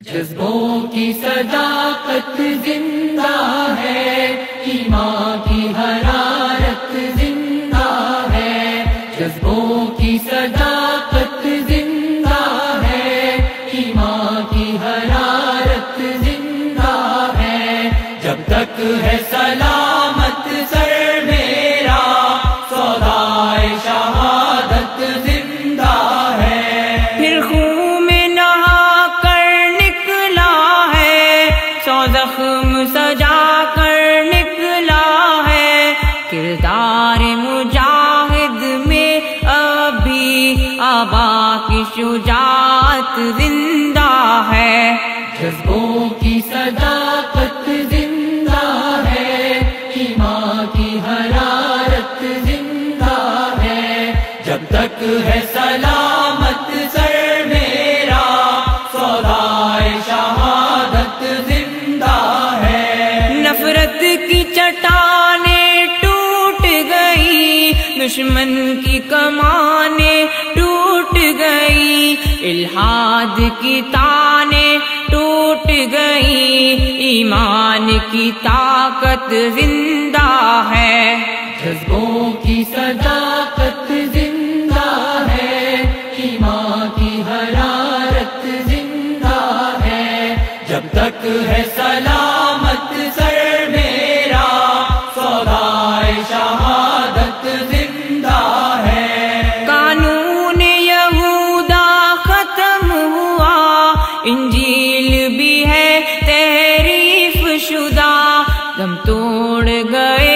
جذبوں کی صداقت زندہ ہے، ایمان کی حرارت زندہ ہے۔ جذبوں کی صداقت زندہ ہے، ایمان کی حرارت زندہ ہے۔ جب تک ہے سلامت سر میرا، سودائے شہادت زندہ ہے۔ پھر خون میں نہا کر نکلا ہے، سو زخم سجا کر نکلا ہے۔ کردار مجاہد میں اب بھی آبا کی شجاعت زندہ ہے۔ جذبوں کی صداقت زندہ ہے، ایمان کی حرارت زندہ ہے۔ جب تک ہے سلامت سر میرا، سودائے شہادت زندہ ہے۔ نفرت کی چٹانیں ٹوٹ گئی، دشمن کی کمانیں ٹوٹ گئی، الہاد کی تانیں ٹوٹ گئی، ایمان کی طاقت زندہ ہے۔ جذبوں کی صداقت زندہ ہے، ایمان کی حرارت زندہ ہے۔ جب تک ہے سلامت سر میرا، سودائے شہادت زندہ ہے۔ قانون یہودا ختم ہوا، انجیل بھی ہے تحریف شدہ، دم توڑ گئے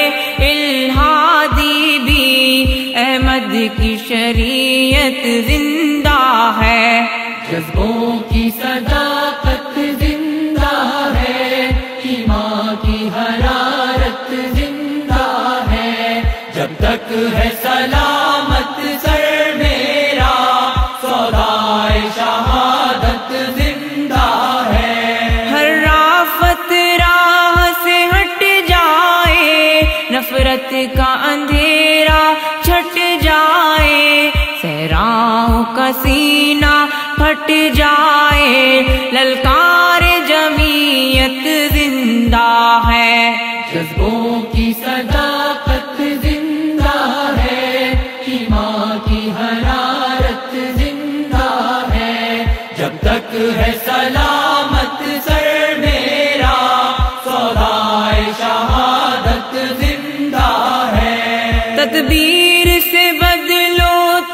الہادی بھی، احمد کی شریعت زندہ ہے۔ جذبوں کی صداقت زندہ ہے، ایمان کی حرارت زندہ ہے۔ جب تک ہے سلامت سر میرا، سودائے شہادت زندہ ہے۔ ہر رافت راہ سے ہٹ جائے، نفرت کا اندھیرا چھٹ جائے، صحراؤں کا سینہ پھٹ جائے، للکار جمعیت زندہ ہے۔ جذبوں کی صداقت زندہ ہے، ایمان کی حرارت زندہ ہے۔ جب تک ہے سلامت سر میرا، سودائے شہادت زندہ ہے۔ تدبیر سے بدلو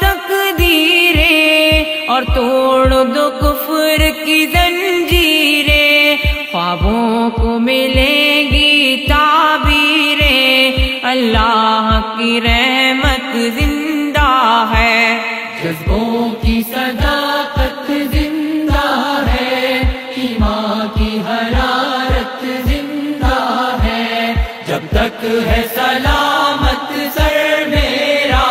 تقدیریں، اور توڑ دو کفر کی زنجیریں، خوابوں کو ملیں گی تعبیریں، اللہ کی رحمت زندہ ہے۔ جذبوں کی صداقت زندہ ہے، ایمان کی حرارت زندہ ہے۔ جب تک ہے سلامت سر میرا،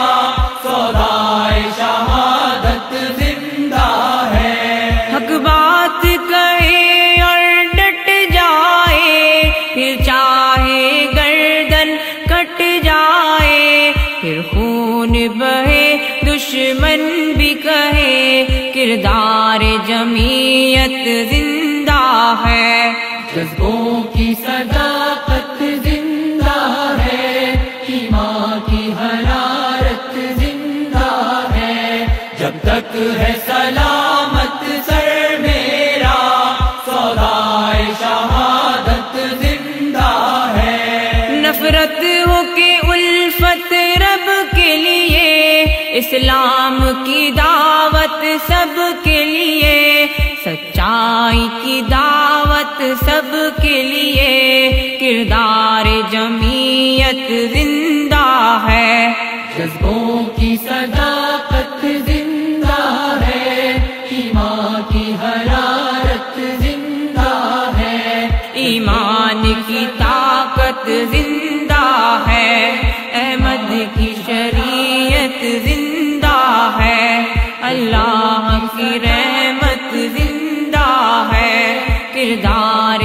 سودائے شہادت زندہ ہے۔ حق بات کہے اور ڈٹ جائے، پھر چاہے گردن کٹ جائے، پھر خون بہے دشمن بھی کہے، کردار جمعیت زندہ ہے۔ جذبوں کی صداقت زندہ ہے، ایمان کی حرارت زندہ ہے۔ جب تک ہے سلامت سر میرا، سودائے شہادت زندہ ہے۔ نفرت ہو کے الفت رب کے لیے، اسلام کی دعوت سب کے لیے، سچائی کی دعوت سب کے لیے، کردار جمعیت زندہ ہے۔ جذبوں کی صداقت زندہ ہے، ایمان کی حرارت زندہ ہے۔ ایمان کی طاقت زندہ ہے، احمد کی شریعت زندہ ہے، اللہ کی رحمت زندہ ہے، کردار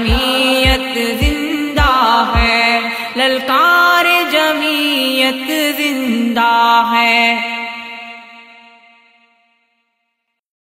جمعیت زندہ ہے، للکار جمعیت زندہ ہے۔